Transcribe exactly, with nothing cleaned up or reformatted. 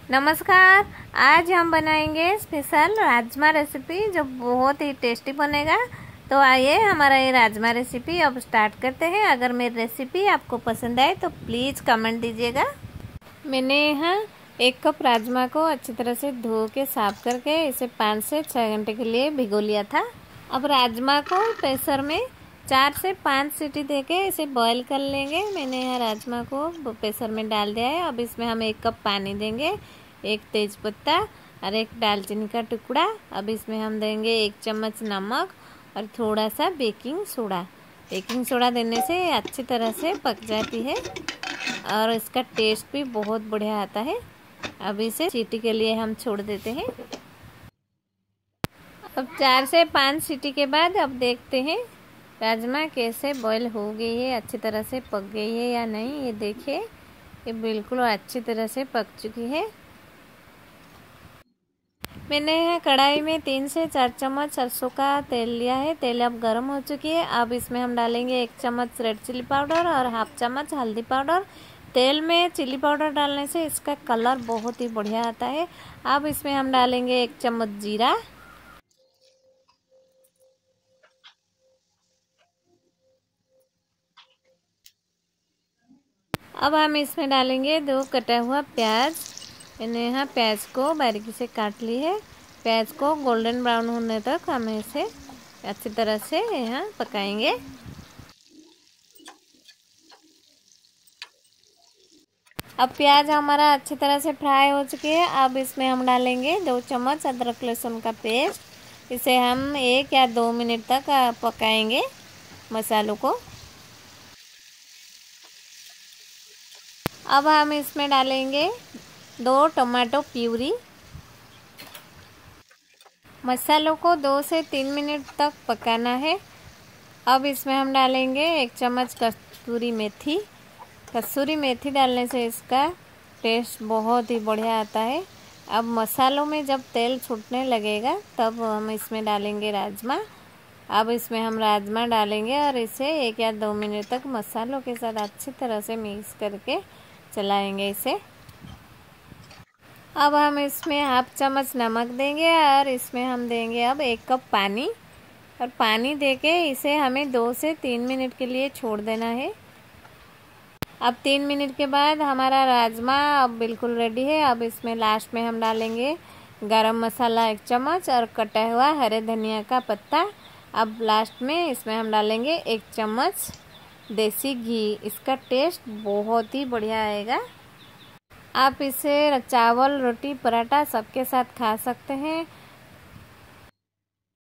नमस्कार। आज हम बनाएंगे स्पेशल राजमा रेसिपी जो बहुत ही टेस्टी बनेगा। तो आइए हमारा ये राजमा रेसिपी अब स्टार्ट करते हैं। अगर मेरी रेसिपी आपको पसंद आए तो प्लीज़ कमेंट दीजिएगा। मैंने यहाँ एक कप राजमा को अच्छी तरह से धो के साफ करके इसे पाँच से छः घंटे के लिए भिगो लिया था। अब राजमा को प्रेशर में चार से पाँच सीटी देके इसे बॉईल कर लेंगे। मैंने यहाँ राजमा को प्रेशर में डाल दिया है। अब इसमें हम एक कप पानी देंगे, एक तेज़पत्ता और एक दालचीनी का टुकड़ा। अब इसमें हम देंगे एक चम्मच नमक और थोड़ा सा बेकिंग सोडा। बेकिंग सोडा देने से अच्छी तरह से पक जाती है और इसका टेस्ट भी बहुत बढ़िया आता है। अब इसे सीटी के लिए हम छोड़ देते हैं। अब चार से पाँच सीटी के बाद अब देखते हैं राजमा कैसे बॉईल हो गई है, अच्छी तरह से पक गई है या नहीं। ये देखिए, ये बिल्कुल अच्छी तरह से पक चुकी है। मैंने यहाँ कढ़ाई में तीन से चार चम्मच सरसों का तेल लिया है। तेल अब गर्म हो चुकी है। अब इसमें हम डालेंगे एक चम्मच रेड चिली पाउडर और हाफ चम्मच हल्दी पाउडर। तेल में चिली पाउडर डालने से इसका कलर बहुत ही बढ़िया आता है। अब इसमें हम डालेंगे एक चम्मच जीरा, अब हम इसमें डालेंगे दो कटा हुआ प्याज। मैंने यहाँ प्याज को बारीकी से काट ली है। प्याज को गोल्डन ब्राउन होने तक हम इसे अच्छी तरह से यहाँ पकाएंगे। अब प्याज हमारा अच्छी तरह से फ्राई हो चुकी है। अब इसमें हम डालेंगे दो चम्मच अदरक लहसुन का पेस्ट। इसे हम एक या दो मिनट तक पकाएंगे मसालों को। अब हम इसमें डालेंगे दो टमाटो प्यूरी। मसालों को दो से तीन मिनट तक पकाना है। अब इसमें हम डालेंगे एक चम्मच कसूरी मेथी। कसूरी मेथी डालने से इसका टेस्ट बहुत ही बढ़िया आता है। अब मसालों में जब तेल छूटने लगेगा तब हम इसमें डालेंगे राजमा। अब इसमें हम राजमा डालेंगे और इसे एक या दो मिनट तक मसालों के साथ अच्छी तरह से मिक्स करके चलाएंगे इसे। अब हम इसमें हाफ चम्मच नमक देंगे और इसमें हम देंगे अब एक कप पानी। और पानी देके इसे हमें दो से तीन मिनट के लिए छोड़ देना है। अब तीन मिनट के बाद हमारा राजमा अब बिल्कुल रेडी है। अब इसमें लास्ट में हम डालेंगे गरम मसाला एक चम्मच और कटा हुआ हरे धनिया का पत्ता। अब लास्ट में इसमें हम डालेंगे एक चम्मच देसी घी। इसका टेस्ट बहुत ही बढ़िया आएगा। आप इसे चावल, रोटी, पराठा सबके साथ खा सकते हैं।